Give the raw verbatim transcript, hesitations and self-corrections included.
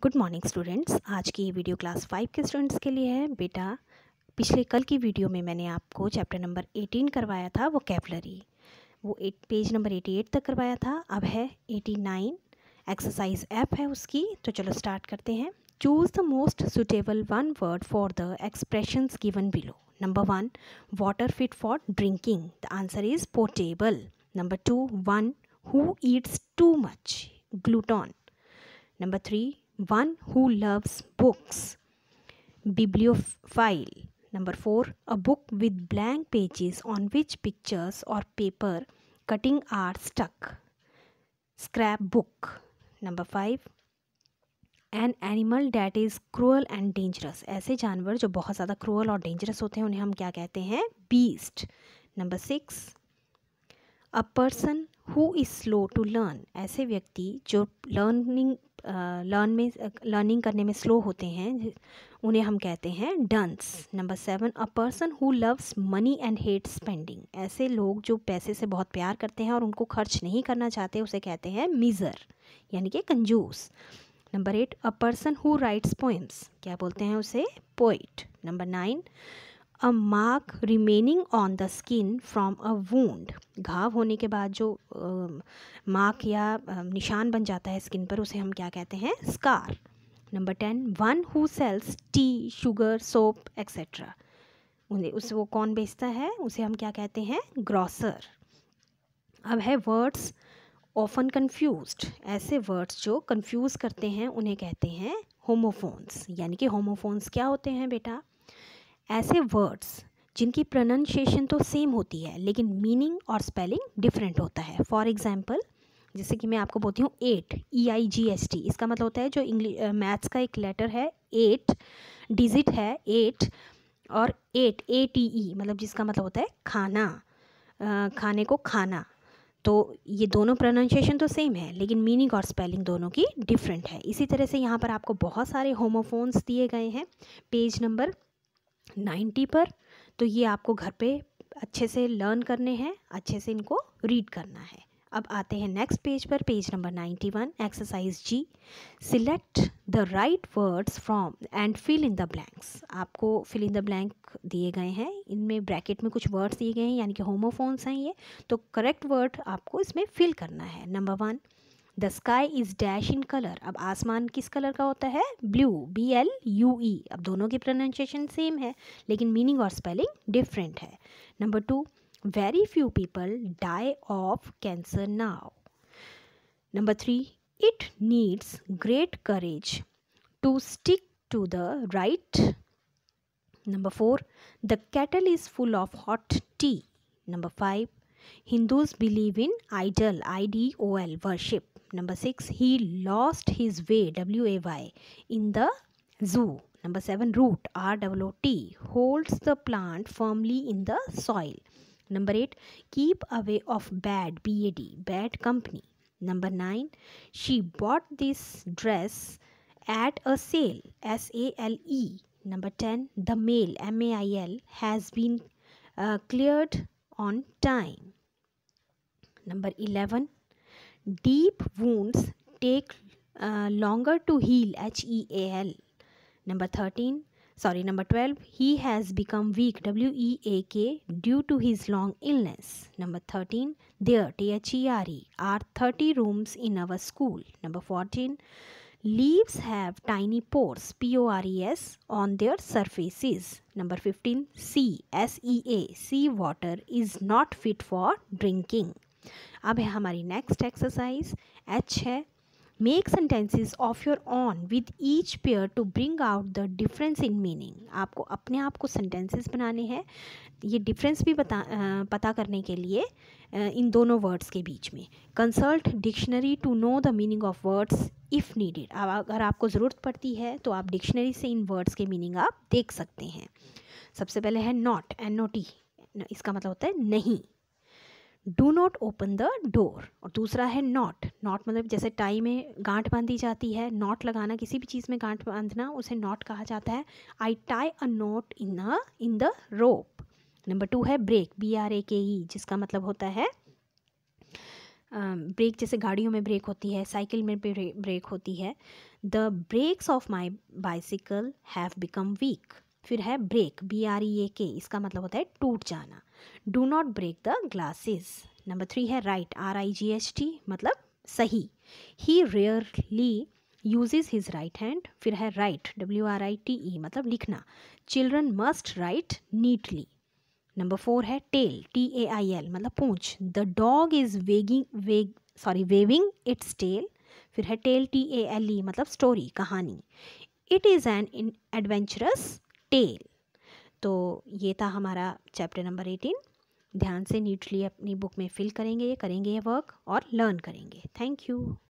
Good morning students. आज की ये वीडियो क्लास फाइव के स्टूडेंट्स के लिए है। बेटा, पिछले कल की वीडियो में मैंने आपको चैप्टर नंबर एटीन करवाया था, वोकैबुलरी। वो at page number eighty eight तक करवाया था। अब है एटी नाइन, एक्सरसाइज ऐप है उसकी। तो चलो स्टार्ट करते हैं। Choose the most suitable one word for the expressions given below. Number one, water fit for drinking. The answer is portable. Number two, one who eats too much, glutton. Number three, one who loves books, bibliophile. Number four, a book with blank pages on which pictures or paper cutting are stuck, scrapbook. Number five, an animal that is cruel and dangerous. ऐसे जानवर जो बहुत ज़्यादा cruel और dangerous होते हैं उन्हें हम क्या कहते हैं? beast. Number six, a person who is slow to learn. ऐसे व्यक्ति जो लर्निंग लर्न में लर्निंग करने में स्लो होते हैं उन्हें हम कहते हैं dunce. Number seven, a person who loves money and hate spending. ऐसे लोग जो पैसे से बहुत प्यार करते हैं और उनको खर्च नहीं करना चाहते उसे कहते हैं मीज़र, यानी कि कंजूस। Number eight, a person who writes poems. क्या बोलते हैं उसे? Poet. Number nine, a mark remaining on the skin from a wound. घाव होने के बाद जो मार्क या uh, निशान बन जाता है स्किन पर उसे हम क्या कहते हैं? Scar. Number ten, one who sells tea, sugar, soap etcetera. उन्हें उस वो कौन बेचता है? उसे हम क्या कहते हैं? ग्रॉसर। अब है वर्ड्स ऑफन कन्फ्यूज्ड। ऐसे वर्ड्स जो कन्फ्यूज़ करते हैं उन्हें कहते हैं होमोफोन्स। यानी कि होमोफोन्स क्या होते हैं बेटा? ऐसे वर्ड्स जिनकी प्रोनाउंसिएशन तो सेम होती है लेकिन मीनिंग और स्पेलिंग डिफरेंट होता है। फॉर एग्जांपल, जैसे कि मैं आपको बोलती हूँ eight, E I G S T. इसका मतलब होता है जो इंग्लिश मैथ्स का एक लेटर है, एट डिजिट है एट, और एट ए टी ई मतलब जिसका मतलब होता है खाना, आ, खाने को खाना। तो ये दोनों प्रोनाउंसिएशन तो सेम है लेकिन मीनिंग और स्पेलिंग दोनों की डिफरेंट है। इसी तरह से यहाँ पर आपको बहुत सारे होमोफोन्स दिए गए हैं पेज नंबर नाइन्टी पर। तो ये आपको घर पे अच्छे से लर्न करने हैं, अच्छे से इनको रीड करना है। अब आते हैं नेक्स्ट पेज पर, page number ninety one, exercise G. Select the right words from and fill in the blanks. आपको फिल इन द ब्लैंक दिए गए हैं, इनमें ब्रैकेट में कुछ वर्ड्स दिए गए हैं यानी कि होमोफोन्स हैं ये। तो करेक्ट वर्ड आपको इसमें फिल करना है। Number one, the sky is dash in colour. अब आसमान किस कलर का होता है? Blue, B L U E. अब दोनों की प्रोनाउंसिएशन सेम है लेकिन मीनिंग और स्पेलिंग डिफरेंट है। Number two, very few people die of cancer now. Number three, it needs great courage to stick to the right. Number four, the kettle is full of hot tea. Number five, Hindus believe in idol, I D O L, worship. Number six, he lost his way, W A Y, in the zoo. Number seven, root, R O O T, holds the plant firmly in the soil. Number eight, keep away of bad, B A D, bad company. Number nine, she bought this dress at a sale, S A L E. Number ten, the mail, M A I L, has been uh, cleared on time. Number eleven, deep wounds take uh, longer to heal, H E A L. Number thirteen, sorry, number twelve, he has become weak, W E A K, due to his long illness. Number thirteen, there, T H E R E, are thirty rooms in our school. Number fourteen, leaves have tiny pores, P O R E S, on their surfaces. Number fifteen, sea, S E A, sea water is not fit for drinking. अब है हमारी next exercise, H है, make sentences of your own with each pair to bring out the difference in meaning. आपको अपने आप को sentences बनाने हैं, ये डिफरेंस भी बता आ, पता करने के लिए आ, इन दोनों वर्ड्स के बीच में। Consult dictionary to know the meaning of words if needed. अब अगर आपको ज़रूरत पड़ती है तो आप डिक्शनरी से इन वर्ड्स के मीनिंग आप देख सकते हैं। सबसे पहले है नॉट, एन ओ टी, इसका मतलब होता है नहीं। Do not open the door. और दूसरा है नॉट, नॉट मतलब जैसे टाई में गांठ बांधी जाती है, नॉट लगाना, किसी भी चीज़ में गांठ बांधना, उसे नॉट कहा जाता है। I tie a knot in a in the rope. Number two है break, B R A K E, जिसका मतलब होता है ब्रेक जैसे गाड़ियों में ब्रेक होती है, साइकिल में ब्रेक होती है। The brakes of my bicycle have become weak. फिर है break, B R E A K, इसका मतलब होता है टूट जाना। Do not break the glasses. Number three है right, R I G H T, मतलब सही। He rarely uses his right hand. फिर है write, W R I T E, मतलब लिखना। Children must write neatly. Number four है tell, T A I L, मतलब पूंछ। The dog is wagging wag sorry waving its tail. फिर है tell, T A L E, मतलब story, कहानी। It is an adventurous tale. तो ये था हमारा चैप्टर नंबर एटीन। ध्यान से नीटली अपनी बुक में फिल करेंगे करेंगे ये वर्क और लर्न करेंगे। Thank you.